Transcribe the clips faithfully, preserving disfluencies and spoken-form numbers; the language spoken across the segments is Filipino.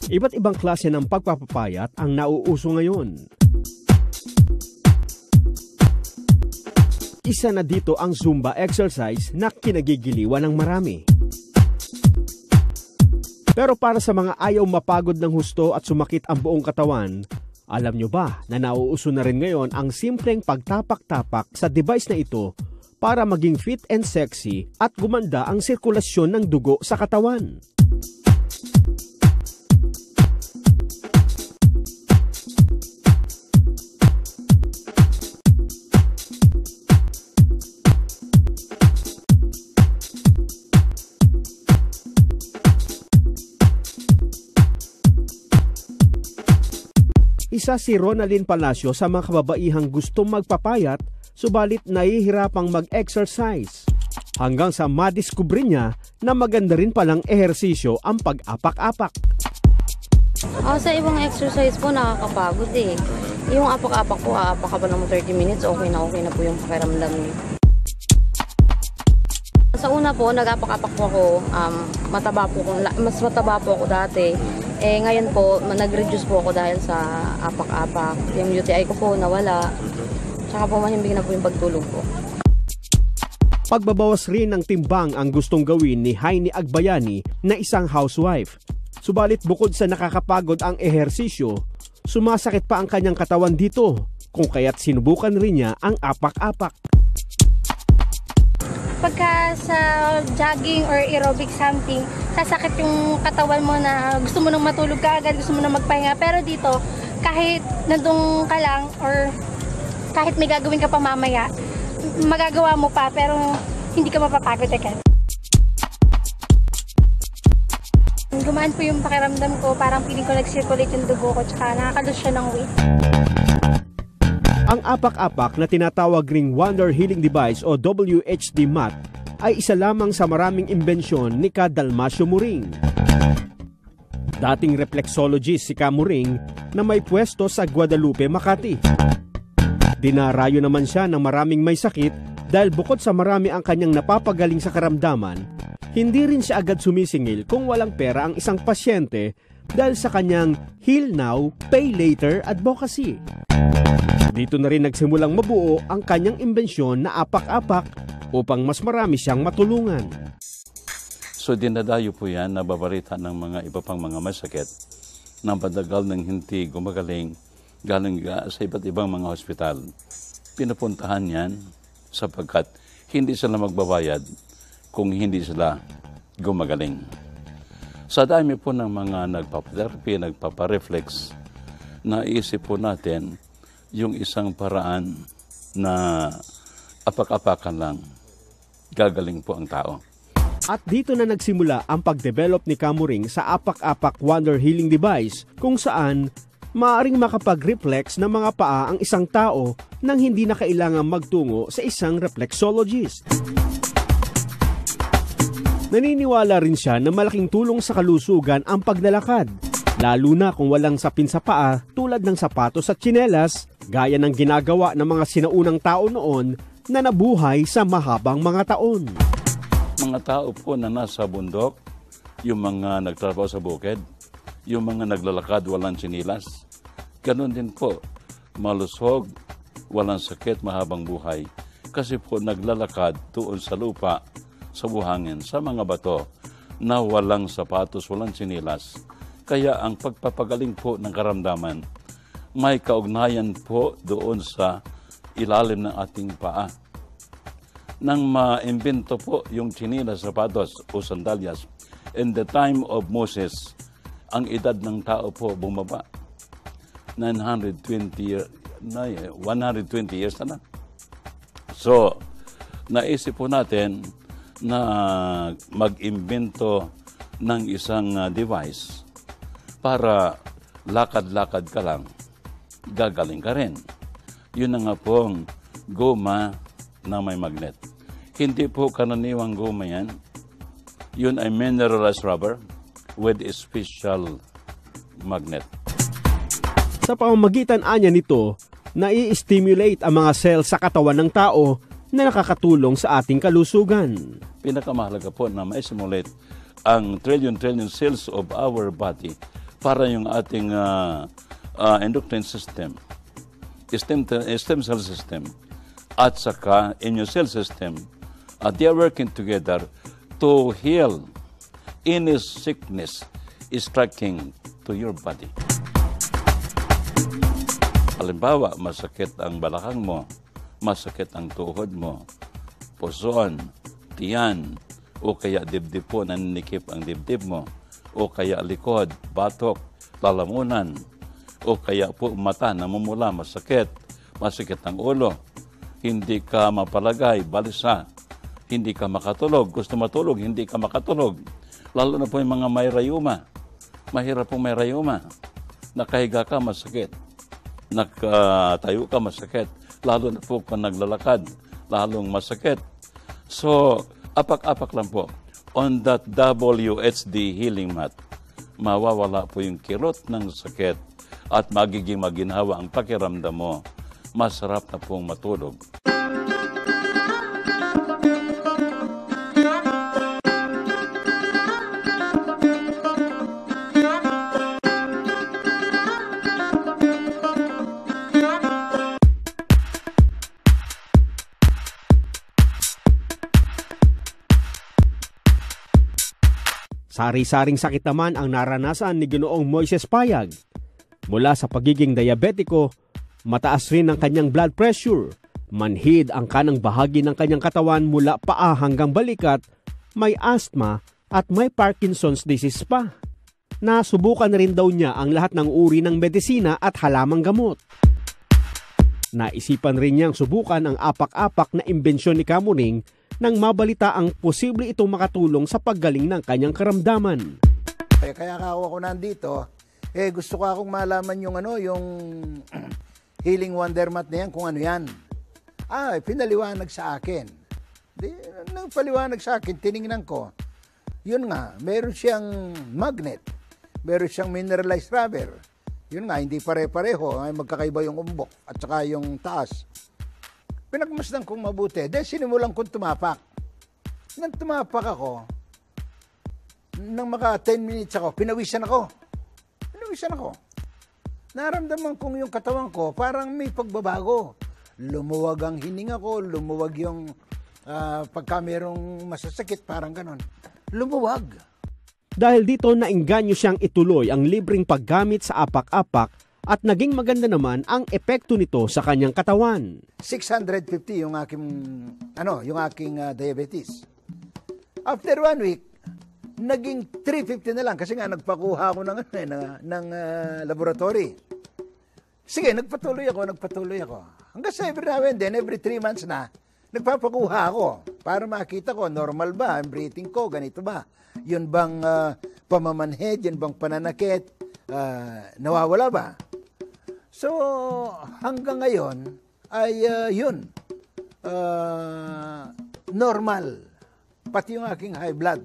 Iba't ibang klase ng pagpapapayat ang nauuso ngayon. Isa na dito ang Zumba exercise na kinagigiliwan ng marami. Pero para sa mga ayaw mapagod ng husto at sumakit ang buong katawan, alam nyo ba na nauuso na rin ngayon ang simpleng pagtapak-tapak sa device na ito para maging fit and sexy at gumanda ang sirkulasyon ng dugo sa katawan? Isa si Ronaldin Palacio sa mga kababaihang gustong magpapayat subalit nahihirapang mag-exercise. Hanggang sa madiskubre niya na maganda rin palang ehersisyo ang pag-apak-apak. Oh, sa ibang exercise po nakakapagod eh. Yung apak-apak po, aapak ka pa ng thirty minutes, okay na okay na po yung pakiramdam niyo. Sa una po, nag-apak-apak po ako, um, mataba po ko, mas mataba po ako dati. Eh ngayon po, nag-reduce po ako dahil sa apak-apak. Yung U T I ko po nawala. Tsaka po mahimbing na po yung pagtulog po. Pagbabawas rin ng timbang ang gustong gawin ni Heini Agbayani na isang housewife. Subalit bukod sa nakakapagod ang ehersisyo, sumasakit pa ang kanyang katawan dito, kung kaya't sinubukan rin niya ang apak-apak. Pagka sa jogging or aerobic something, sasakit yung katawan mo na gusto mo nang matulog ka agad, gusto mo nang magpahinga. Pero dito, kahit nandun ka lang or kahit may gagawin ka pa mamaya, magagawa mo pa pero hindi ka mapapagod agad. Gumaan po yung pakiramdam ko, parang feeling ko nag-circulate yung dugo ko, tsaka nakaka-lose siya ng weight. Ang apak-apak na tinatawag ring Wonder Healing Device o W H D mat ay isa lamang sa maraming imbensyon ni Ka Dalmasio Muring. Dating reflexologist si Ka Muring na may pwesto sa Guadalupe, Makati. Dinarayo naman siya ng maraming may sakit dahil bukod sa marami ang kanyang napapagaling sa karamdaman, hindi rin siya agad sumisingil kung walang pera ang isang pasyente dahil sa kanyang Heal Now, Pay Later advocacy. Dito na rin nagsimulang mabuo ang kanyang imbensyon na apak-apak upang mas marami siyang matulungan. So dinadayo po yan, nababarita ng mga iba pang mga masakit na padagal ng hindi gumagaling galing sa iba't ibang mga hospital. Pinupuntahan yan sapagkat hindi sila magbabayad kung hindi sila gumagaling. Sa dami po ng mga nagpapatherapy, nagpapareflex, naisip po natin yung isang paraan na apak-apakan lang, gagaling po ang tao. At dito na nagsimula ang pag-develop ni Ka Muring sa Apak-Apak Wonder Healing Device kung saan maaaring makapag-reflex ng mga paa ang isang tao nang hindi na kailangang magtungo sa isang reflexologist. Naniniwala rin siya na malaking tulong sa kalusugan ang paglalakad, lalo na kung walang sapin sa paa tulad ng sapatos at tsinelas, gaya ng ginagawa ng mga sinaunang tao noon na nabuhay sa mahabang mga taon. Mga tao po na nasa bundok, yung mga nagtrabaho sa bukid, yung mga naglalakad walang tsinelas, ganun din po, malusog, walang sakit, mahabang buhay. Kasi po naglalakad doon sa lupa, sa buhangin, sa mga bato na walang sapatos, walang tsinelas. Kaya ang pagpapagaling po ng karamdaman, may kaugnayan po doon sa ilalim ng ating paa. Nang ma-imbento po yung tsinelas, sapatos o sandalyas, in the time of Moses, ang edad ng tao po bumaba. nine hundred twenty, one hundred twenty years na na. So, naisip po natin na mag-imbento ng isang uh, device para lakad-lakad ka lang, gagaling ka rin. Yun na nga pong goma na may magnet. Hindi po karaniwang goma yan. Yun ay mineralized rubber with a special magnet. Sa pamamagitan anya nito, nai-stimulate ang mga cells sa katawan ng tao na nakakatulong sa ating kalusugan. Pinakamahalaga po na ma-stimulate ang trillion-trillion cells of our body para yung ating uh, uh, endocrine system, stem, stem cell system, at saka immune cell system, uh, they are working together to heal any sickness striking to your body. Halimbawa, masakit ang balakang mo, masakit ang tuhod mo, puson, tiyan, o kaya dibdib po, naninikip ang dibdib mo, o kaya likod, batok, lalamunan, o kaya po mata, namumula, masakit, masakit ang ulo, hindi ka mapalagay, balisa, hindi ka makatulog, gusto matulog, hindi ka makatulog, lalo na po yung mga may rayuma, mahirap pong may rayuma, nakahiga ka, masakit, nakatayo ka, masakit, lalo na po kung naglalakad, lalong masakit. So, apak-apak lang po. On that W H D healing mat, mawawala po yung kirot ng sakit at magiging maginhawa ang pakiramdam mo. Masarap na pong matulog. Sari-saring sakit naman ang naranasan ni Ginoong Moises Payag. Mula sa pagiging diabetiko, mataas rin ang kanyang blood pressure, manhid ang kanang bahagi ng kanyang katawan mula paa hanggang balikat, may asthma at may Parkinson's disease pa. Nasubukan rin daw niya ang lahat ng uri ng medisina at halamang gamot. Naisipan rin niyang subukan ang apak-apak na imbensyon ni Kamuning nang mabalita ang posible itong makatulong sa paggaling ng kanyang karamdaman. Kaya, kaya ako nandito, eh gusto ko akong malaman yung ano, yung healing wonder mat na yan, kung ano yan. Ah, pinaliwanag sa akin. Di, nang paliwanag sa akin, tiningnan ko. Yun nga, meron siyang magnet, meron siyang mineralized rubber. Yun nga, hindi pare-pareho, ay magkakaiba yung umbok at saka yung taas. Pinagmasdan kong mabuti. Dahil sinimulan kong tumapak. Nang tumapak ako, nang maka ten minutes ako, pinawisan ako. Pinawisan ako. Naramdaman kong yung katawan ko, parang may pagbabago. Lumuwag ang hininga ko, lumuwag yung uh, pagka merong masasakit, parang ganon. Lumuwag. Dahil dito nainganyo siyang ituloy ang libreng paggamit sa apak-apak at naging maganda naman ang epekto nito sa kanyang katawan. six hundred fifty yung aking ano, yung aking uh, diabetes. After one week, naging three fifty na lang kasi nga nagpakuha ako ng ng, ng uh, laboratory. Sige, nagpatuloy ako, nagpatuloy ako. Hanggang sa every now and then, every three months na, nagpapakuha ako para makita ko normal ba ang breathing ko, ganito ba? Yun bang uh, pamamanhid, yun bang pananakit, uh, nawawala ba? So, hanggang ngayon, ay uh, yun, uh, normal, pati yung aking high blood.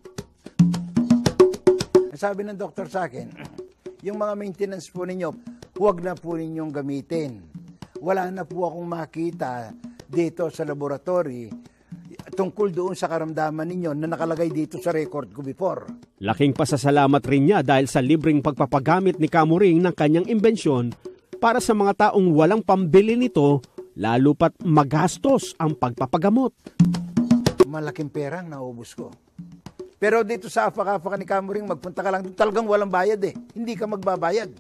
Sabi ng doktor sa akin, yung mga maintenance po ninyo, huwag na po ninyong gamitin. Wala na po akong makita dito sa laboratory tungkol doon sa karamdaman ninyo na nakalagay dito sa record ko before. Laking pasasalamat rin niya dahil sa libreng pagpapagamit ni Kamuring ng kanyang imbensyon para sa mga taong walang pambili nito, lalo pat magastos ang pagpapagamot. Malaking perang naubos ko. Pero dito sa Apak-Apak ni Kamuring, magpunta ka lang, talagang walang bayad eh. Hindi ka magbabayad.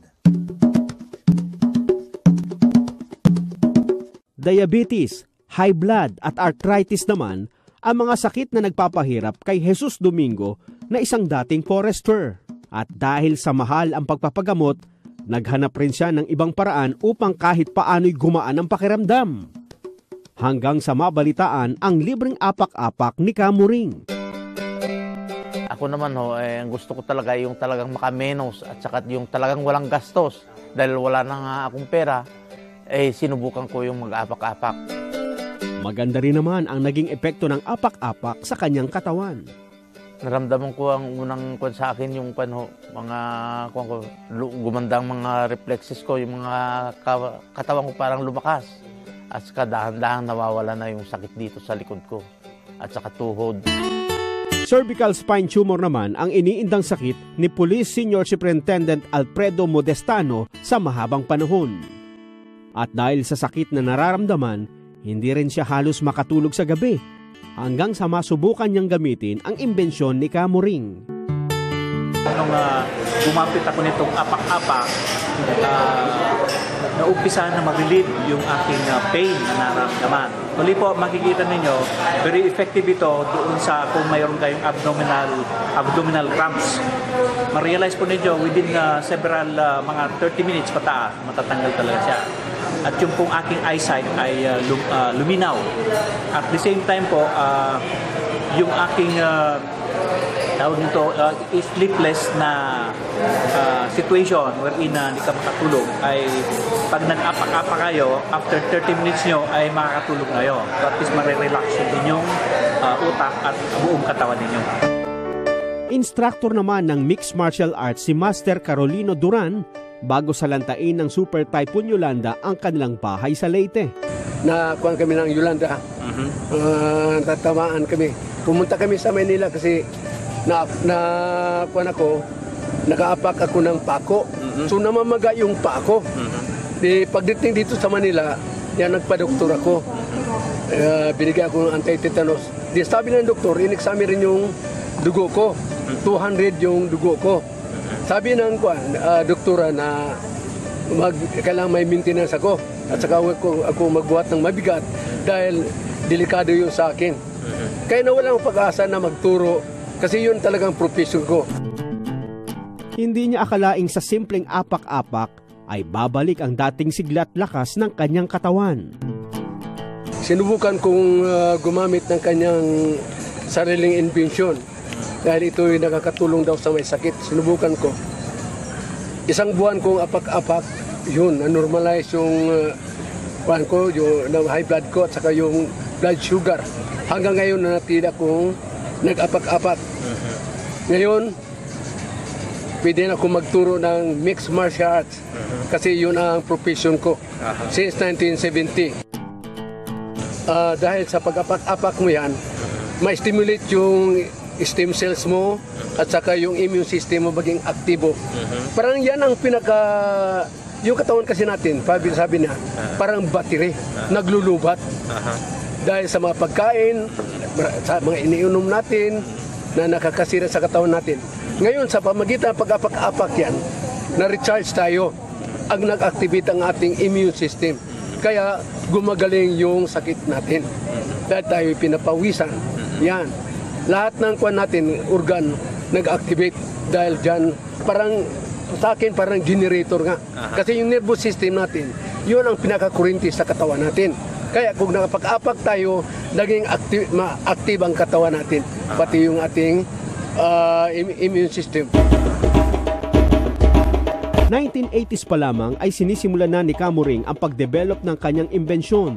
Diabetes, high blood at arthritis naman ang mga sakit na nagpapahirap kay Jesus Domingo na isang dating forester. At dahil sa mahal ang pagpapagamot, naghanap rin siya ng ibang paraan upang kahit paano'y gumaan ang pakiramdam. Hanggang sa mabalitaan ang libreng apak-apak ni Kamuring. Ako naman ho, eh, ang gusto ko talaga yung talagang makamenos at saka yung talagang walang gastos. Dahil wala na nga akong pera, eh sinubukan ko yung mag-apak-apak. Maganda rin naman ang naging epekto ng apak-apak sa kanyang katawan. Naramdaman ko ang unang kwan sa akin yung kwan ho, mga kwan ko, gumandang mga reflexes ko, yung mga katawan ko parang lumakas. At saka dahan-dahan nawawala na yung sakit dito sa likod ko at saka tuhod. Cervical spine tumor naman ang iniindang sakit ni Police Senior Superintendent Alfredo Modestano sa mahabang panahon. At dahil sa sakit na nararamdaman, hindi rin siya halos makatulog sa gabi hanggang sa masubukan niyang gamitin ang imbensyon ni Kamuring. Nung uh, gumapit ako nitong Apak Apak, uh, naumpisa na mag-relieve yung aking uh, pain na nararamdaman. Muli po, makikita ninyo, very effective ito doon sa kung mayroon kayong abdominal abdominal cramps. Ma-realize po ninyo, within uh, several uh, mga thirty minutes pataas, matatanggal talaga siya. At yung pong aking eyesight ay uh, lum, uh, luminaw. At the same time po, uh, yung aking uh, tawag nito, uh, sleepless na uh, situation wherein uh, hindi ka makatulog ay pag nag-apak-apak kayo, after thirty minutes nyo ay makakatulog na yun. So at least marirelax yung inyong uh, utak at buong katawan ninyo. Instructor naman ng mixed martial arts si Master Carolino Duran bago salantain ng Super Typhoon Yolanda ang kanilang bahay sa Leyte. Nakuha kami ng Yolanda, uh-huh. uh, tatamaan kami. Pumunta kami sa Manila kasi na, na kuha ako, nakaapak ako ng pako. Uh-huh. So namamaga yung pako. Uh-huh. Di, pagdating dito sa Manila, yan nagpa-doktor ako. Uh, binigay ako ng anti-tetanus. Di sabi ng doktor, in-examine rin yung dugo ko. two hundred yung dugo ko. Sabi ng uh, doktora na mag, kailangan may maintenance ako. At saka ako, ako magbuhat ng mabigat dahil delikado yun sa akin. Kaya nawalan akong pag-asa na magturo kasi yun talagang profession ko. Hindi niya akalaing sa simpleng apak-apak ay babalik ang dating sigla at lakas ng kanyang katawan. Sinubukan kong uh, gumamit ng kanyang sariling invention dahil ito ay nakakatulong daw sa may sakit. Sinubukan ko. Isang buwan kong apak-apak, yun, na-normalize yung uh, ko, yung high blood ko at saka yung blood sugar. Hanggang ngayon na natila kong nag-apak-apak. Uh-huh. Ngayon, pwede na akong magturo ng mixed martial arts uh-huh. kasi yun ang profession ko uh-huh. since nineteen seventy. Uh, dahil sa pag-apak-apak mo yan, uh-huh. ma-stimulate yung stem cells mo at saka yung immune system mo maging aktibo. Uh-huh. Parang yan ang pinaka... Yung katawan kasi natin, sabi niya, uh-huh. parang battery, uh-huh. naglulubat. Uh-huh. Dahil sa mga pagkain, sa mga iniinom natin, na nakakasira sa katawan natin. Ngayon, sa pamagitan ng pag-apak-apak yan, na-recharge tayo, ang nag-activate ang ating immune system. Kaya gumagaling yung sakit natin. Dahil tayo pinapawisan. Yan. Lahat ng kwan natin, organ, nag-activate dahil dyan, parang sa akin parang generator nga. Aha. Kasi yung nervous system natin, yun ang pinakakurinti sa katawan natin. Kaya kung nakapag-apak tayo, naging active, ma-active ang katawan natin. Aha. Pati yung ating uh, immune system. nineteen eighties pa lamang ay sinisimulan na ni Kamuring ang pagdevelop ng kanyang imbensyon.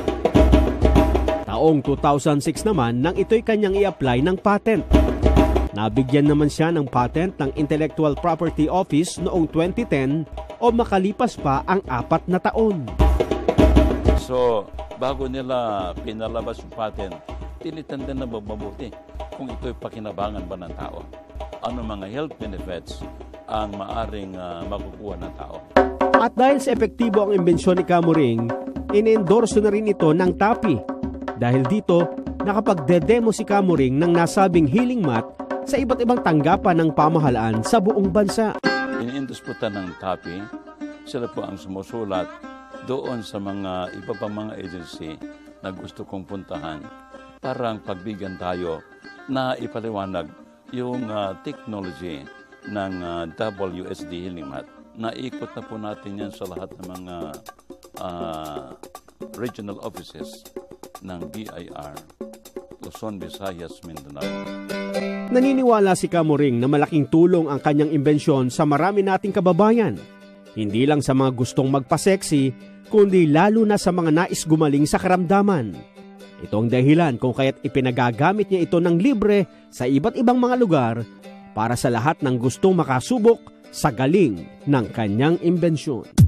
Taong two thousand six naman nang ito'y kanyang i-apply ng patent. Nabigyan naman siya ng patent ng Intellectual Property Office noong twenty ten o makalipas pa ang apat na taon. So, bago nila pinalabas yung patent, tinitanda na mabuti kung ito'y pakinabangan ba ng tao. Ano mga health benefits ang maaring uh, makukuha ng tao. At dahil sa epektibo ang imbensyon ni Kamuring, in-endorso na rin ito ng T A P I. Dahil dito, nakapagde-demo si Kamuring ng nasabing healing mat sa iba't ibang tanggapan ng pamahalaan sa buong bansa. Iniindisputan ng T A P I, sila po ang sumusulat doon sa mga iba pang mga agency na gusto kong puntahan para ang pagbigyan tayo na ipaliwanag yung uh, technology ng uh, W H D healing mat. Naikot na po natin yan sa lahat ng mga uh, regional offices ng B I R, Luzon, Visayas, Mindanao. Naniniwala si Kamuring na malaking tulong ang kanyang imbensyon sa marami nating kababayan. Hindi lang sa mga gustong magpa-sexy, kundi lalo na sa mga nais gumaling sa karamdaman. Ito ang dahilan kung kaya't ipinagagamit niya ito ng libre sa iba't ibang mga lugar para sa lahat ng gustong makasubok sa galing ng kanyang imbensyon.